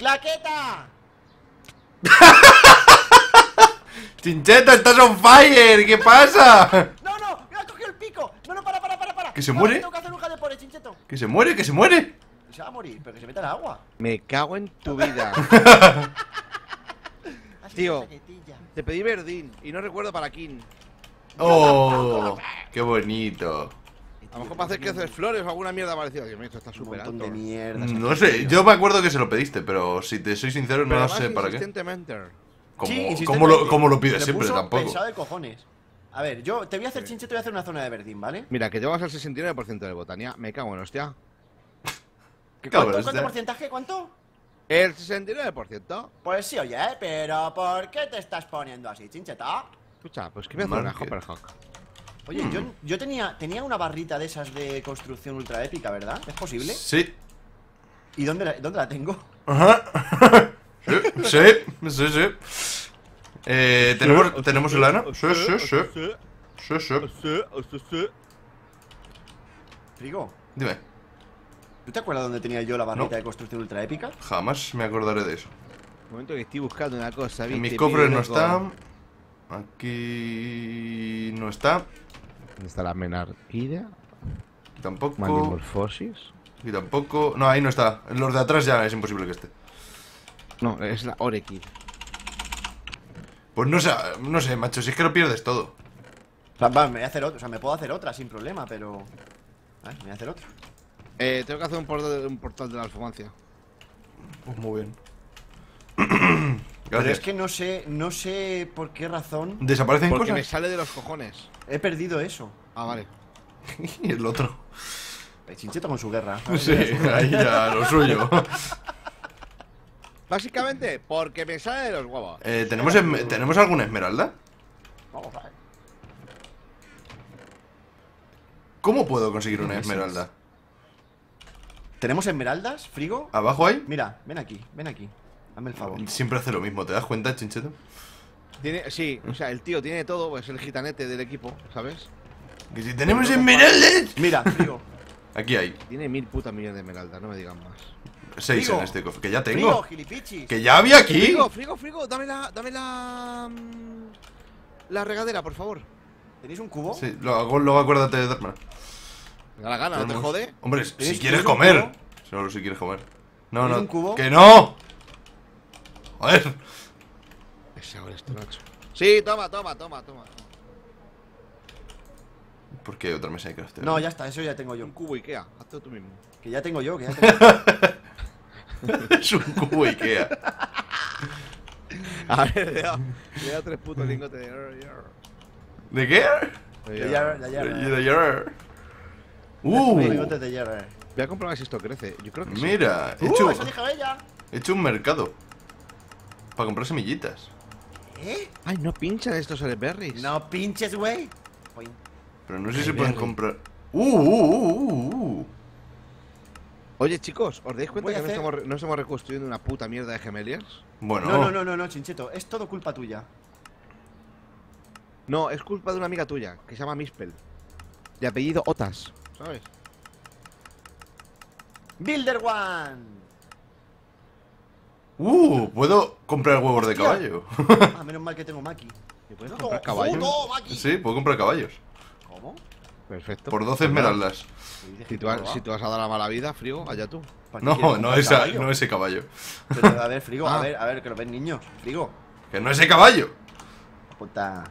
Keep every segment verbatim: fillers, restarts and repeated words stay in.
¡Claqueta! Chincheta, estás on fire. ¿Qué pasa? ¡No, no! ¡Me ha cogido el pico! ¡No, no, para, para, para, para! ¿Que se No, muere? Tengo que hacer un jade por el Chincheto. Que se muere, que se muere. Se va a morir, pero que se meta el agua. Me cago en tu vida. Tío, te pedí verdín y no recuerdo para quién. Oh, qué bonito. A lo mejor para hacer crecer flores o alguna mierda parecida. Dios mío, esto está Un súper montón alto. de mierdas. No sé, yo me acuerdo que se lo pediste, pero si te soy sincero, no sé para qué. Insistentemente. Como, Sí, como, insistentemente. lo, como lo pides Se siempre, puso tampoco. pesado de cojones. A ver, yo te voy a hacer Chincheto y voy a hacer una zona de verdín, ¿vale? Mira, que te vas al sesenta y nueve por ciento de botania. Me cago en hostia. ¿Qué, Cabrón, ¿Cuánto, este. ¿Cuánto porcentaje? ¿Cuánto? El sesenta y nueve por ciento. Pues sí, oye, pero ¿por qué te estás poniendo así, Chincheta? Escucha, pues que me hace una Market. Hopperhawk. Oye, yo, yo tenía, tenía una barrita de esas de construcción ultra épica, ¿verdad? ¿Es posible? Sí. ¿Y dónde la, dónde la tengo? Ajá. Sí, sí, sí, sí. Eh, ¿tenemos, ¿tenemos lana? Sí, sí, sí. Sí, sí. Frigo, Dime, ¿tú te acuerdas dónde tenía yo la barrita No. de construcción ultra épica? jamás me acordaré de eso. Un momento que estoy buscando una cosa, ¿viste? En mis cofres no Pico. está. Aquí no está. ¿Dónde está la menarquía? Aquí tampoco. Manimorfosis. Aquí tampoco. No, ahí no está. En los de atrás ya es imposible que esté. No, es la Orekid. Pues no sé, no sé, macho, si es que lo pierdes todo. O sea, va, me voy a hacer otra, o sea, me puedo hacer otra sin problema, pero... A ver, me voy a hacer otra. Eh, tengo que hacer un portal, un portal de la alfomancia. Pues muy bien. Pero Gracias. es que no sé, no sé por qué razón ¿Desaparecen Porque me cosas? sale de los cojones. he perdido eso. Ah, vale. Y el otro. El Chincheto con su guerra. Sí, ahí ya, lo suyo. Básicamente, porque me sale de los huevos. Eh, ¿tenemos, esme- ¿Tenemos alguna esmeralda? Vamos a ver. ¿Cómo puedo conseguir una Meses. esmeralda? ¿Tenemos esmeraldas, Frigo? ¿Abajo hay? Mira, ven aquí, ven aquí. Hazme el favor. Siempre hace lo mismo, ¿te das cuenta, Chincheto? Tiene, sí, o sea, el tío tiene todo, pues el gitanete del equipo, ¿sabes? Que si tenemos esmeraldas. Mira, Frigo. Aquí hay Tiene mil putas millones de esmeraldas, no me digan más. seis Frigo. en este cofre. Que ya Frigo, tengo. gilipichis. Que ya había aquí. Frigo, frigo, frigo, dame la. Dame la. mm, La regadera, por favor. ¿Tenéis un cubo? Sí, luego, luego acuérdate de darme. Me da la gana, no te Tenemos- jode. Hombre, si ¿Tienes- quieres tienes un comer. cubo? Solo si quieres comer. No, ¿Tienes no. un cubo? ¡Que no! Joder. Ese ahora este Nacho. Sí, toma, toma, toma, toma. ¿Por qué otra mesa de crafteo? No, ya está, eso ya tengo yo. Un cubo Ikea, hazlo tú mismo. Que ya tengo yo, que ya tengo yo. Es un cubo Ikea. A ver, le da, le da tres putos lingotes de oro. ¿De qué? De De oro. hierro, de De hierro. de hierro. Unos Uh, lingotes de hierro. Voy a comprobar si esto crece. Yo creo que sí. mira, he Uh, hecho, eso dijo ella. he hecho un mercado para comprar semillitas. ¿Eh? Ay, no pinchan estos berries. No pinches, güey. Oye, Pero no sé Ay, si pueden berry. comprar. Uh, uh, uh, uh, uh. Oye, chicos, ¿os dais cuenta Voy a que no, hacer- estamos, re- no estamos reconstruyendo una puta mierda de gemeliers? Bueno, No, no, no, no, no, Chincheto, es todo culpa tuya. No, es culpa de una amiga tuya, que se llama Mispel. De apellido Otas, ¿sabes? Builder One. Uh, puedo comprar huevos de Hostia. caballo. Ah, menos mal que tengo Maki. ¿Y puedes No, comprar caballos? ¡Jodo, Maki! Sí, puedo comprar caballos. ¿Cómo? Perfecto. Por doce Pues nada, esmeraldas. Si tú, vas- si tú vas a dar la mala vida, frío, allá tú. ¿Para qué No, quieres no, comprar esa, caballo? no ese caballo. Pero, a ver, Frigo, a Ah. ver, a ver, que lo ven niños. Frigo, Que no ese caballo. puta.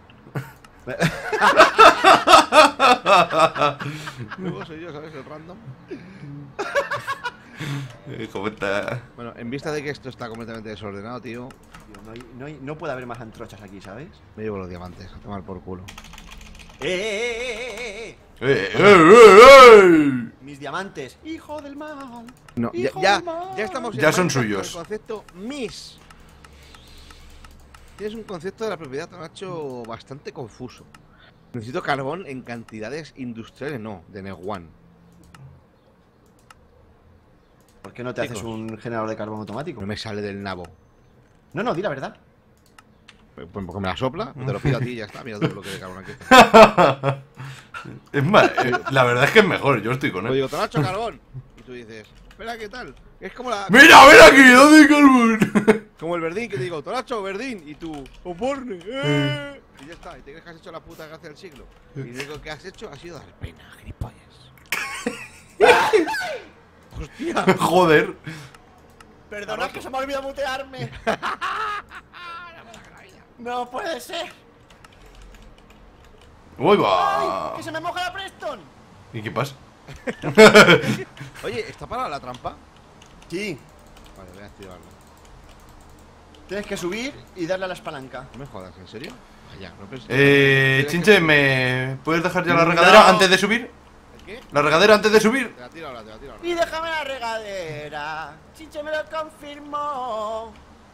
Luego soy yo, ¿sabes? El random. Hijo puta. Bueno, en vista de que esto está completamente desordenado, tío, Tío, no, hay- no, hay- no puede haber más antrochas aquí, ¿sabes? me llevo los diamantes a tomar por culo. ¡Eh, eh, eh, eh, eh! ¡Eh, eh, eh, eh! Mis diamantes, hijo del mal. No, ya, Hijo ya, del mal. ya estamos en Ya son Minecraft con suyos. El concepto mis. Tienes un concepto de la propiedad, Nacho, bastante confuso. Necesito carbón en cantidades industriales, no, de Neguan. ¿Por qué no te haces Chicos. un generador de carbón automático? No me sale del nabo. No, no, di la verdad. Pues porque me la sopla, te lo pido a ti y ya está. Mira todo lo que de carbón aquí. Es más, eh, la verdad es que es mejor, yo estoy con Pues él. digo, te Nacho, carbón. Y tú dices, espera, ¿qué tal? Es como la... ¡Mira, mira aquí! ¿Dónde hay carbón? Como el Verdín, que te digo, Tonacho, Verdín, y tú, Oporne, eh. Y ya está, y te crees que has hecho la puta gracia del siglo. Y lo único que has hecho ha sido dar pena, gilipollas. ¡Hostia! Joder. Perdona que se me ha olvidado mutearme. No puede ser. ¡Uy, va! ¡Que se me moja la Preston! ¿Y qué pasa? Oye, ¿está parada la trampa? Sí. Vale, voy a activarla. Tienes que subir y darle a la palanca. No me jodas, ¿en serio? Vaya, no pensé. Eh, ¿Tienes Chinche, que- ¿me puedes dejar ya la No. regadera antes de subir? ¿El qué? ¿La regadera antes de subir? Te la tiro ahora, te la tiro ahora. Y déjame la regadera. Chinche me lo confirmó.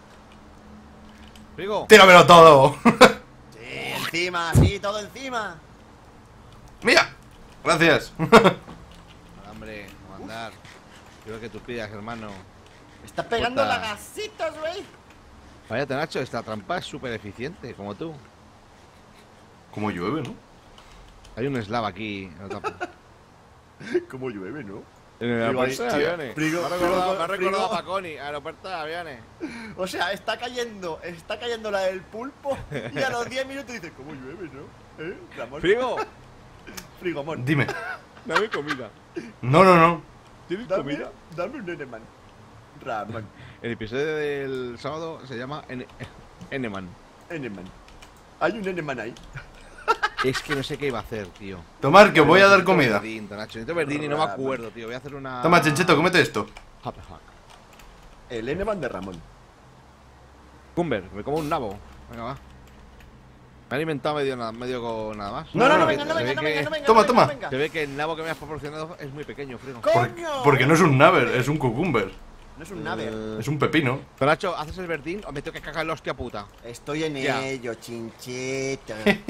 Frigo, ¡Tíramelo todo! Sí, encima, sí, todo encima. ¡Mira! Gracias. hambre, a mandar. Quiero que tú pidas, hermano. Me está pegando Puta. lagacitos, güey. Vaya, Nacho, esta trampa es súper eficiente, como tú. Como llueve, ¿no? Hay un slab aquí en la tapa. Como llueve, ¿no? En el Frigo, aeropuerto de hostia. aviones. Frigo, me ha recordado, frigo, me ha recordado frigo. a Paconi, aeropuerto de aviones. O sea, está cayendo, está cayendo la del pulpo. Y a los diez minutos dice, ¿cómo llueve, no? ¿Eh? Ramón. Frigo, Frigomón. Dime. dame comida. No, no, no. ¿Tienes Dame, comida? dame un Eneman. Ramón. El episodio del sábado se llama N Eneman. Eneman. Hay un Eneman ahí. Es que no sé qué iba a hacer, tío. Tomar, que voy a dar Necesito comida. Verdín, Nacho. Necesito verdín y no me acuerdo, tío. Voy a hacer una... Toma, Chincheto, cómete esto. Happy Hack. El Eneman de Ramón. Cumber, me como un nabo. Venga, va. Me he alimentado medio, nada, medio con nada más. No, no, no, no, venga, no se venga, ve no que- venga, no venga. Toma, no venga, toma. no venga. Se ve que el nabo que me has proporcionado es muy pequeño, Frigo. Porque, ¡Coño! porque no es un naver, es un cucumber. No es un nave. Eh, Es un pepino. Pero Nacho, ¿haces el verdín o me tengo que cagar la hostia puta? Estoy en Ya. ello, chincheta,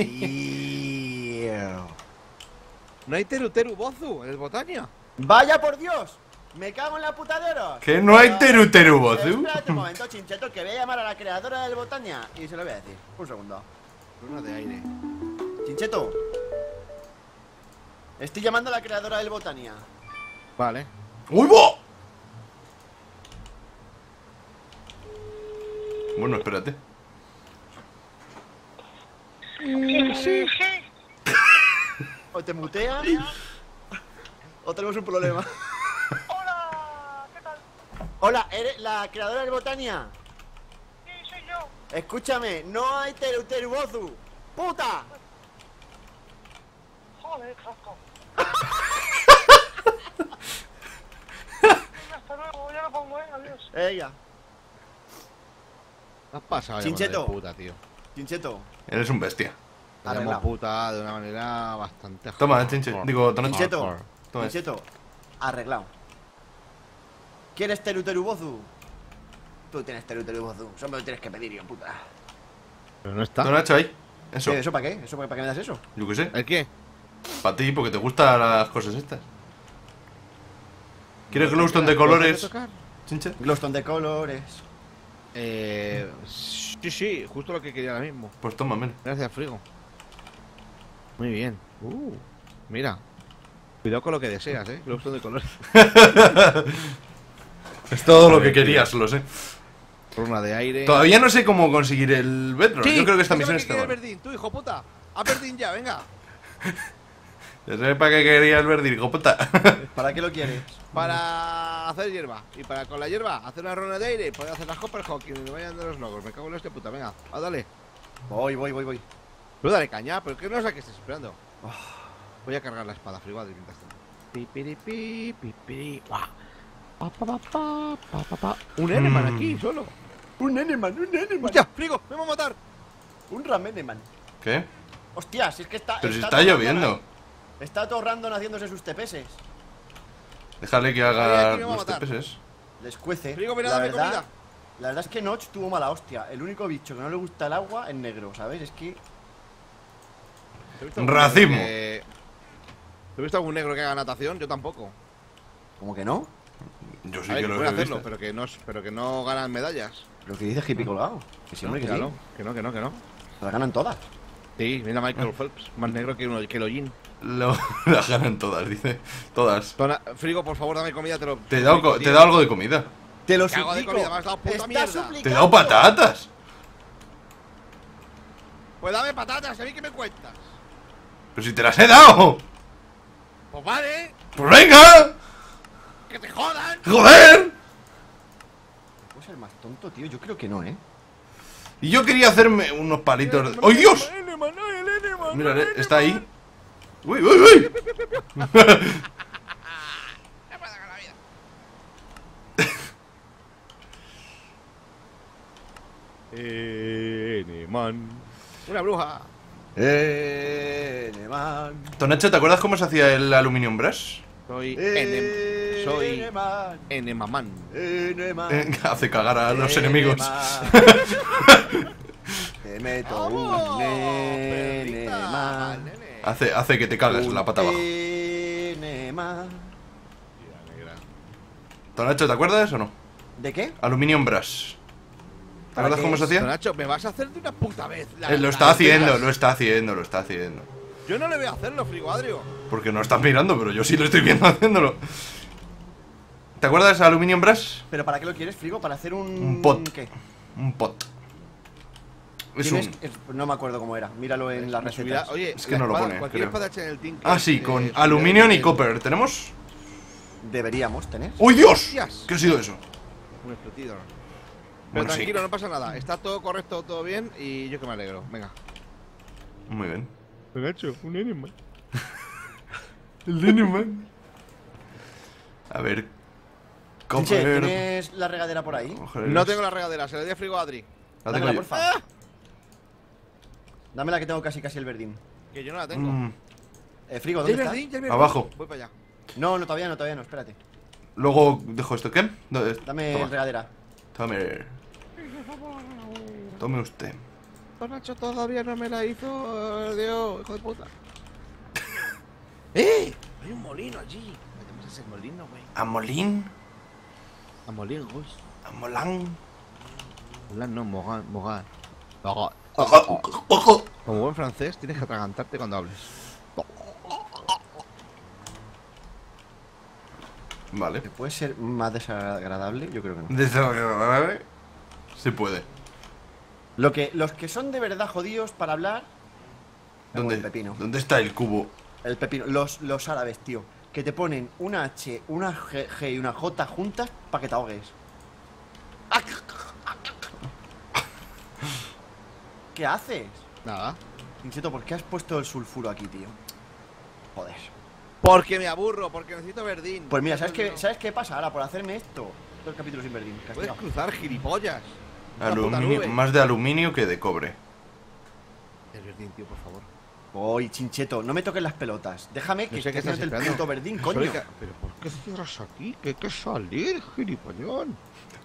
tío. No hay teru teru bozu en el Botania. ¡Vaya por Dios! ¡Me cago en la puta de oros! Que no hay Pero- teru teru bozu. Espérate un momento, Chincheto, que voy a llamar a la creadora del Botania y se lo voy a decir. Un segundo. Luna de aire. Chincheto. Estoy llamando a la creadora del Botania. Vale. ¡Uy, va! Bueno, espérate. O te mutean o tenemos un problema. Hola, ¿qué tal? Hola, ¿eres la creadora del Botania? Sí, soy yo. Escúchame, no hay teru teru bozu. ¡Puta! Joder, casco. Venga, hasta luego, ya lo pongo, eh, adiós. Venga, ¿Qué has pasado? Chincheto. De puta, tío. Chincheto. Eres un bestia. Te llamo Arreglado. puta de una manera bastante. Toma, hardcore. Chinche. Digo, Tonacho. Chincheto. Hardcore. Toma. Chincheto. Arreglado. ¿Quieres teru teru bozu? Tú tienes teru teru bozu. Eso me lo tienes que pedir, yo, puta. Pero no está. Tonacho ahí. Eso. ¿Qué? ¿Eso para qué? ¿Eso para qué me das eso? Yo qué sé. ¿El qué? Para ti, porque te gustan las cosas estas. ¿Quieres ¿No glowstone te de queda cosas colores, tocar? Chinche? Glowstone de colores. Eh. Sí, sí, justo lo que quería ahora mismo. Pues toma, men. Gracias, Frigo. Muy bien. Uh, mira. Cuidado con lo que deseas, eh. Glowstone de colores. Es todo lo que Joder, tío. querías, lo sé. Runa de aire. Todavía no sé cómo conseguir el bedrock. Sí, Yo creo que esta eso es misión lo está que quiere mal. el Verdín, tú, hijo puta. A Verdín ya, venga. Ya sé para qué quería el verde, hijo puta. ¿Para qué lo quieres? Para hacer hierba. Y para con la hierba hacer una runa de aire. Poder hacer las Hopperhawk y me vayan de los logos. Me cago en la hostia puta, venga. Ah, dale. Voy, voy, voy, voy. Pero dale caña, pero que no es la que estés esperando. Voy a cargar la espada, Friguadri, mientras tanto. Pipiripi, pipiri, guau. Pa, pa, pa, pa, pa, pa, pa. Un Eneman Mm. aquí, solo. Un Eneman, un Eneman. ¡Ya, Frigo! ¡Me va a matar! Un Rameneman. ¿Qué? Hostia, si es que está. Pero si está todo lloviendo. random, Está todo random haciéndose sus T P S. Déjale que Oye, haga aquí me va a los matar. T P S. Les cuece. Frigo, mira, la dame verdad, comida. la verdad es que Notch tuvo mala hostia. El único bicho que no le gusta el agua es negro, ¿sabes? Es que. ¿Te he visto algún Racismo. negro que- ¿Te he visto algún negro que haga natación? Yo tampoco. ¿Cómo que no? Yo sí A ver, que lo pueden he hacerlo, visto. pero que, no, es- pero que no ganan medallas. Lo que dice hippie colgado. Que sí, hombre, que sí. Míralo, que no, que no, que no. Las ganan todas. Sí, mira Michael Phelps, más negro que, uno, que el hollín. Lo, las ganan todas, dice. Todas. Dona- Frigo, por favor, dame comida, te lo. Te he dado, co- te he dado algo de comida. Te lo ¿Qué hago de suplico. comida? Me has dado puta Estás mierda. suplicando. Te he dado patatas. Pues dame patatas, ¿a mí qué me cuentas? Pero si te las he dado. Pues vale, Pues venga. que te jodan. Joder. ¿Puedo ser más tonto, tío? Yo creo que no, ¿eh? Y yo quería hacerme unos palitos de... ¡Oh, Dios! Mira, eh, está ahí. ¡Uy, uy, uy! Eneman. Una bruja. Eh, Eneman. Tonacho, ¿te acuerdas cómo se hacía el aluminium brush? Soy Eh, Enem. Soy Eneman. Enemaman. Eneman. Eh, hace cagar a los enemigos. Eneman. Te meto ¡Vamos! un perrita, Eneman. nene. Hace, hace que te cagas la pata abajo. Eneman. Mira, negra. Tonacho, ¿te acuerdas o no? ¿De qué? Aluminium brush. ¿Te ¿Para acuerdas qué cómo se es? hacía? Nacho, me vas a hacer de una puta vez. la- Eh, lo las está haciendo, lentejas. lo está haciendo, lo está haciendo. Yo no le voy a hacerlo, Frigoadrio. Porque no estás mirando, pero yo sí lo estoy viendo haciéndolo. ¿Te acuerdas de aluminium brush? ¿Pero para qué lo quieres, Frigo? ¿Para hacer un... Un pot. ¿Qué? Un pot. Es un... Tienes- es- No me acuerdo cómo era. Míralo en las Me subirá- recetas. Oye, Es que la no lo espada- pone, Cualquier creo. espadachín en el team. que Ah, es, sí, eh, con subirá aluminio y el- copper. ¿Tenemos? Deberíamos tener. ¡Uy, Dios! Hostias. ¿Qué ha sido eso? Un explotidor. Pero Bueno, sí. tranquilo, no pasa nada. Está todo correcto, todo bien y yo que me alegro. Venga. Muy bien. Nacho, un enema. El Diniman. A ver. Chiche, Copper. ¿tienes la regadera por ahí? Ojeras. No tengo la regadera, se le di a Frigo a Adri. La tengo Dámela, yo. porfa. Dámela que tengo casi casi el verdín. Que yo no la tengo. Mm, Eh, Frigo, ¿Ya ¿dónde el estás? verdín? ¿Ya el verdín? Abajo. Voy para allá. No, no, todavía no, todavía no, espérate. Luego dejo esto. ¿Qué? ¿Dónde- Dame Toma. regadera. Tome. Tome usted. Don Nacho todavía no me la hizo, eh, Dios, hijo de puta. ¡Eh! Hay un molino allí. Metemos ese molino, güey. ¿A Molín? A molino, güey. ¿A Molán? Hola, no, Mogan, Mogan. Mogan. Ojo. Como buen francés, tienes que atragantarte cuando hables. Vale. ¿Puede ser más desagradable? Yo creo que no. Desagradable. Se puede. Lo que, los que son de verdad jodidos para hablar. como ¿Dónde, el pepino. ¿Dónde está el cubo? El pepino. Los, los árabes, tío. Que te ponen una H, una G, G y una J juntas para que te ahogues. ¿Qué haces? Nada. Insisto, ¿por qué has puesto el sulfuro aquí, tío? Joder. Porque me aburro, porque necesito verdín. Pues mira, ¿sabes Eso qué, no. ¿sabes qué pasa ahora por hacerme esto? Dos capítulos sin verdín. Puedes Castigado. cruzar, gilipollas. Una puta Aluminio, nube. más de aluminio que de cobre. El verdín, tío, por favor. Oy, Chincheto, no me toques las pelotas. Déjame que No sé qué esté estás el esperando. puto verdín, coño. Soy ca- ¿Pero por qué cierras aquí? Que hay que salir, gilipollón.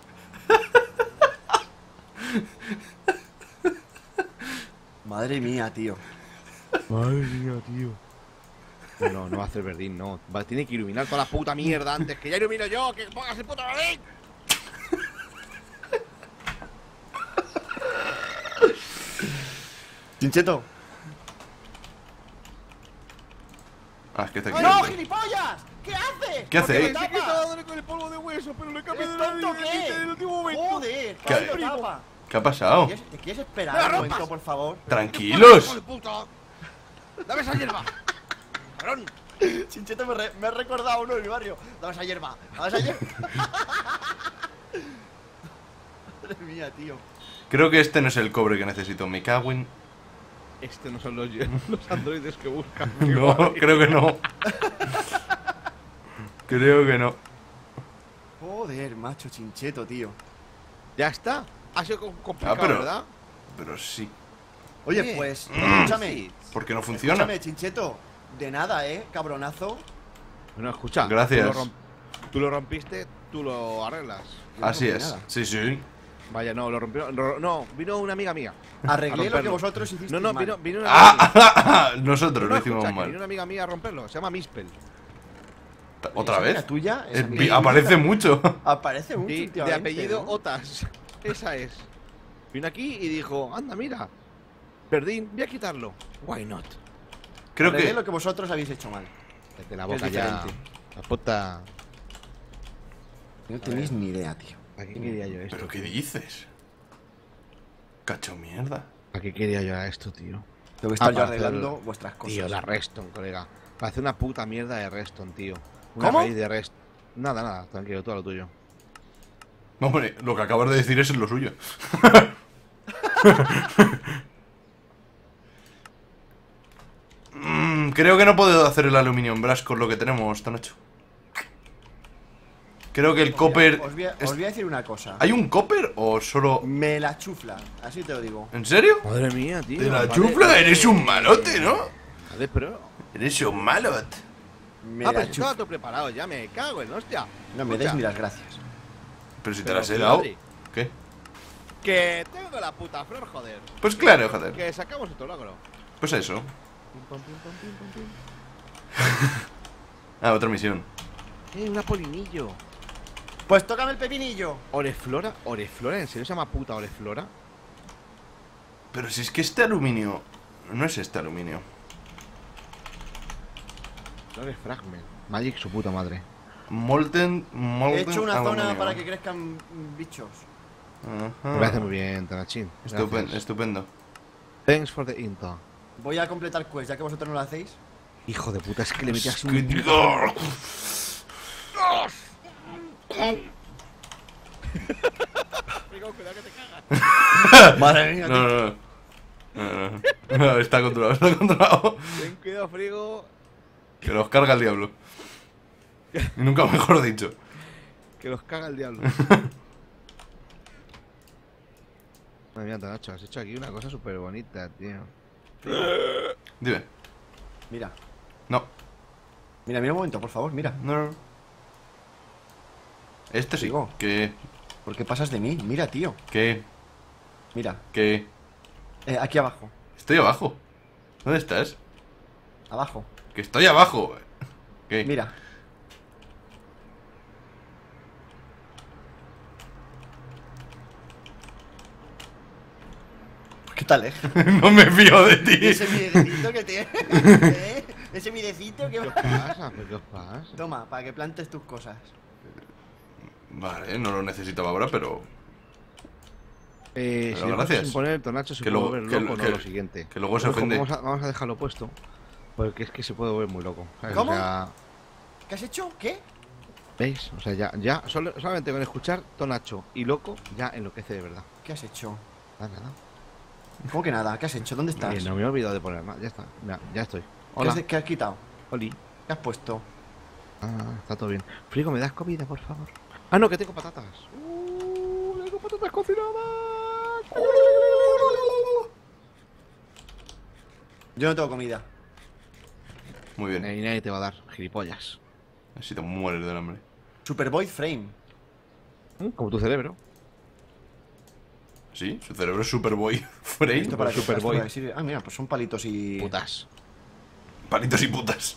Madre mía, tío. Madre mía, tío. No, no, no va a hacer verdín, no. Va, tiene que iluminar toda la puta mierda antes. Que ya ilumino yo, que pongas el puto verdín. Chincheto. Ah, es que está aquí. ¡No, gilipollas! ¿Qué haces? ¿Qué ¿Por hace? me ¿Eh? tapa? dándole con el polvo de hueso, pero le cambié ¿Es de tonto de- qué? en el último momento. Joder, ¿Qué? ¿qué lo tapa? ¿Qué ha pasado? ¿Te quieres- ¿Te quieres ¡Me esperar la un rompas! momento, por favor? ¡Hijo Tranquilos. de puta! ¡Dame esa hierba! ¡Cabrón! Chincheto me, re- me ha recordado uno de mi barrio. Dame esa hierba, dame esa hierba. Madre mía, tío. Creo que este no es el cobre que necesito. Me cago en... Este no son los, los androides que buscan. No, creo que no. Creo que no. Joder, macho, Chincheto, tío. Ya está. Ha sido com- complicado, Ah, pero- ¿verdad? Pero sí. Oye, Oye, pues, mm, escúchame. sí. ¿Por qué no funciona? Escúchame, Chincheto. De nada, ¿eh? Cabronazo. Bueno, escucha. Gracias. Tú lo, romp- tú lo rompiste, tú lo arreglas. Yo no Así rompí es. nada. Sí, sí. Vaya, no, lo rompió. ro- no, vino una amiga mía. Arreglé A lo que romperlo. vosotros hicisteis No, no, mal. vino, vino una amiga mía. ¡Ah! Nosotros No, lo hicimos escucha, que mal. vino una amiga mía a romperlo. Se llama Mispel. ¿Otra ¿Esa vez? era tuya? Eh, Esa vi- mía. aparece mucho. Aparece mucho Y de últimamente, apellido ¿no? Otas. Esa es. Vino aquí y dijo, anda, mira. Verdín, voy a quitarlo. Why not? ¿Qué Creo Arreglé que... lo que vosotros habéis hecho mal. Desde la Es boca ya. diferente. La puta. No tenéis ni idea, tío. ¿A qué quería yo esto? ¿Pero qué tío? dices? Cacho mierda. ¿A qué quería yo a esto, tío? Tengo que estar Ah, yo para arreglando hacer- vuestras cosas. Tío, la Reston, colega. Parece una puta mierda de Reston, tío. Una ¿Cómo? raíz de Reston. Nada, nada, tranquilo, todo lo tuyo. Hombre, lo que acabas de decir es lo suyo. Mm, creo que no puedo hacer el aluminium brush con lo que tenemos, Tonacho. Creo que el copper... Os voy, a, es- os voy a decir una cosa. ¿Hay un copper o solo...? Me la chufla, así te lo digo. ¿En serio? Madre mía, tío. ¿Te la vale, chufla? vale. Eres un malote, ¿no? Vale, pero. Eres un malot. Me Ah, la pero si estaba chufla. todo preparado ya, me cago en hostia. No me Escucha, des ni las gracias. Pero si te Pero, las he dado... Adri, ¿Qué? Que tengo la puta flor, joder. Pues claro, joder. Que sacamos otro logro. Pues eso. Pim, pam, pim, pam, pim, pam, pim. Ah, otra misión. Eh, una polinillo. Pues tócame el pepinillo. Oreflora, Oreflora, ¿en serio se llama puta Oreflora? Pero si es que este aluminio... No es este aluminio. Orefragment. Magic su puta madre. Molten... Molten He hecho una zona aluminio. para que crezcan bichos. Ajá. Me parece muy bien, Tanachin. Estupendo, Gracias. estupendo. Thanks for the info. Voy a completar quest, ya que vosotros no lo hacéis. Hijo de puta, es que le metías Es que un... digo- Madre mía, No, no, no. No, no, no. No, está controlado, está controlado. Ten cuidado, frigo. Que los carga el diablo. Y nunca mejor dicho. Que los caga el diablo. Madre mía, Tanacho, has hecho aquí una cosa súper bonita, tío. Dime. Mira, No. mira, mira un momento, por favor, mira. No, no. Este sí. Digo. ¿Qué? ¿Por qué pasas de mí? Mira, tío. ¿Qué? Mira, ¿Qué? eh, aquí abajo. Estoy abajo. ¿Dónde estás? Abajo. Que estoy abajo. ¿Qué? Mira. ¿Qué tal, eh? No me fío de ti. Ese midecito que tiene. ¿Eh? Ese midecito que ¿Qué os pasa? ¿Pero qué os pasa? Toma, para que plantes tus cosas. Vale, no lo necesitaba ahora, pero... Eh, Pero si le gracias. sin poner el Tonacho se Que puede luego- volver que- loco, no que- lo siguiente. que luego se Ojo, ofende. Vamos a, vamos a dejarlo puesto. Porque es que se puede volver muy loco. ¿sabes? ¿Cómo? O sea, ¿Qué has hecho? ¿Qué? ¿veis? O sea, ya, ya solo- solamente con escuchar Tonacho y loco, ya enloquece de verdad. ¿Qué has hecho? Nada, nada. ¿Cómo que nada? ¿Qué has hecho? ¿Dónde estás? Eh, no me he olvidado de poner nada. Ya está. Mira, ya estoy. ¿Qué Hola. has, qué has quitado? Oli. ¿Qué has puesto? Ah, está todo bien. Frigo, ¿me das comida, por favor? Ah, no, que tengo patatas. Uh, tengo patatas cocinadas. Yo no tengo comida. Muy bien. Eh, Y nadie te va a dar, gilipollas. Así te mueres del hambre. Superboy Frame. ¿Mm? Como tu cerebro. Sí, su cerebro es Superboy Frame. ¿Esto para qué? Superboy. ¿Esto para qué sirve? Ah, mira, pues son palitos y... Putas. Palitos y putas.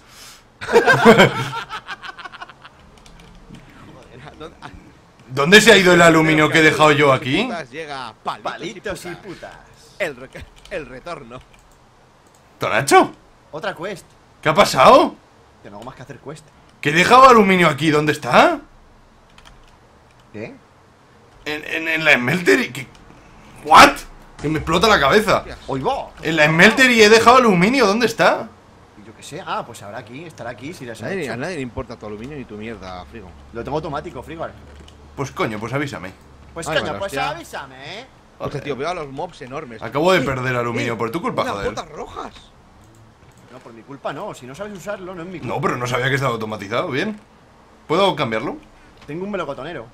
¿Dónde- ah, ¿Dónde se ha ido el aluminio que he dejado yo aquí? putas llega palitos, Palitos y y putas. putas. El, re- el retorno. ¿Tonacho? Otra quest. ¿Qué ha pasado? Que no hago más que hacer quest. ¿Que he dejado aluminio aquí? ¿Dónde está? ¿Qué? En, en, en la smelter y... que- ¿What? Que me explota la cabeza. ¡Oigo! En la smelter y he dejado aluminio. ¿Dónde está? Yo qué sé. Ah, pues ahora aquí, estará aquí si las A ha nadie, a hecho. nadie le importa tu aluminio ni tu mierda, Frigo. Lo tengo automático, Frigor. Pues coño, pues avísame. Pues Ay, coño, vale, pues hostia. avísame, ¿eh? Hostia, tío, veo a los mobs enormes. Acabo de Eh, perder aluminio eh, por tu culpa, unas joder. botas rojas. No, por mi culpa no. Si no sabes usarlo, no es mi culpa. No, pero no sabía que estaba automatizado. Bien. ¿Puedo cambiarlo? Tengo un melocotonero.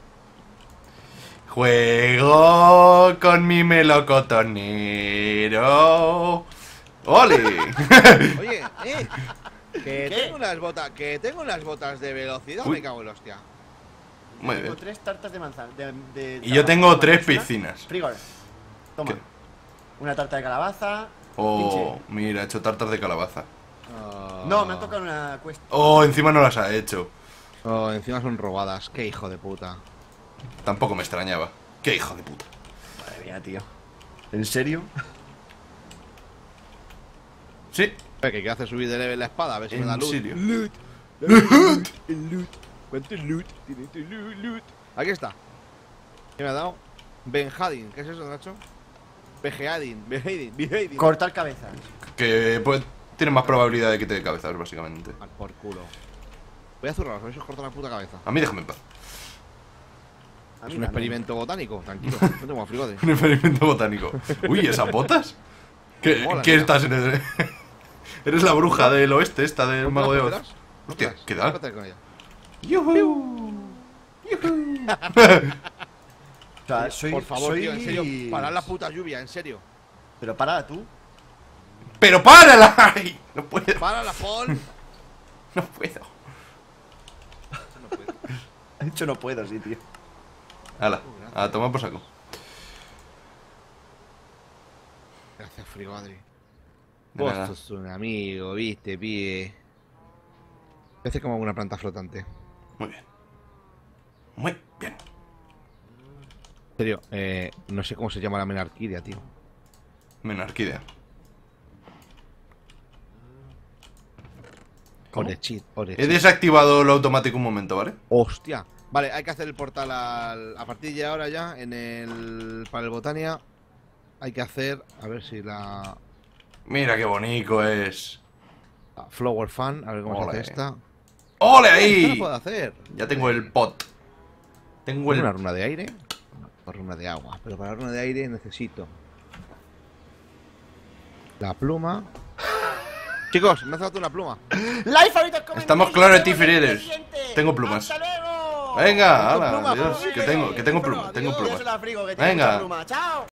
Juego con mi melocotonero. ¡Ole! Oye, eh. Que ¿Qué? tengo unas botas, que tengo unas botas de velocidad, Uy. me cago en la hostia. Muy Tengo bien. tres tartas de manzana. De, de Y yo calabaza, tengo tres manzana. piscinas. Frigor. Toma. ¿Qué? Una tarta de calabaza. Oh, Pinche. mira, he hecho tartas de calabaza. Ah. No, me han tocado una cuesta. Oh, encima no las ha hecho. Oh, encima son robadas, qué hijo de puta. Tampoco me extrañaba. ¡Qué hijo de puta! Madre mía, tío. ¿En serio? Sí, Que que hace subir de level la espada, a ver si me da ¿En loot. serio? Loot. Loot. El loot. ¿Cuánto loot? Tiene tu loot, loot. Aquí está. ¿Qué me ha dado? Benjadin. ¿Qué es eso, Nacho? Bejadin. Bejadin. Bejadin. Cortar cabezas. Que pues, tiene más probabilidad de que te dé cabezas, básicamente. Al por culo. Voy a zurrar, os corto la puta cabeza. A mí déjame en paz. A Es mí un también. experimento botánico, tranquilo. No tengo frigote. Un experimento botánico. Uy, ¿esas botas? ¿Qué, Mola, ¿qué tío. estás en el... Eres la bruja del oeste, esta del ¿No mago de te Oz. las pelas? ¿No Hostia, te las- ¿qué no tal? te las con ella. ¡Yuhu! ¡Yuhu! O sea, soy. Por favor, soy... tío, en serio, parad la puta lluvia, en serio. Pero para tú. ¡Pero párala! Ay, no puedo, Para la Paul. no puedo. No puedo. De hecho, no puedo, sí, tío. Hala, a tomar por saco. Gracias, Frigodri. De Vos nada. sos un amigo, viste, pibe. Parece como una planta flotante. Muy bien. Muy bien. En serio, eh, no sé cómo se llama la menarquía, tío. Menarquidea. ¿Cómo? Orechid, He Orechid. desactivado lo automático un momento, ¿vale? Hostia. Vale, hay que hacer el portal al- a partir de ahora ya en el para el Botania. Hay que hacer, a ver si la, Mira qué bonito es. la Flower Fan, a ver cómo Ole. se hace esta. ¡Ole ¿Qué ahí! puedo hacer? Ya tengo el pot. Tengo ¿Una el... runa de aire? Una runa de agua. Pero para la runa de aire necesito la pluma. Chicos, me hace falta una pluma. Life ahorita comentéis, Estamos claros, nos vemos en el Tifiredes. siguiente. Tengo plumas. ¡Hasta luego! Venga, Con hala, pluma, adiós. pues, Que tengo, que tengo plumas, tengo Adiós, plumas. yo se la frigo, que tiene Venga. mucha pluma. ¡Chao!